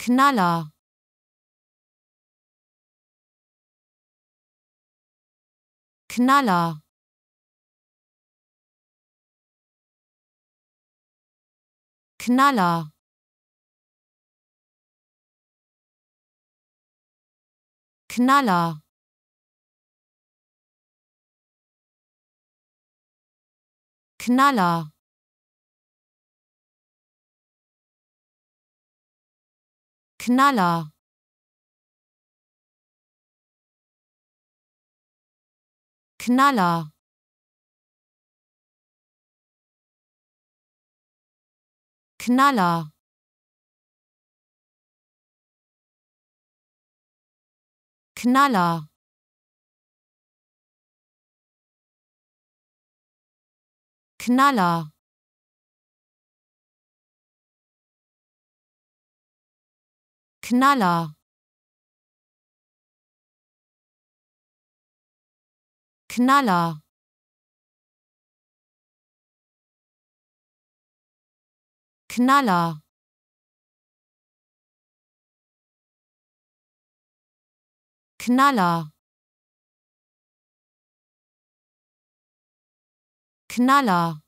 Knaller, Knaller, Knaller, Knaller, Knaller, Knaller, Knaller, Knaller, Knaller, Knaller, Knaller, Knaller, Knaller, Knaller, Knaller,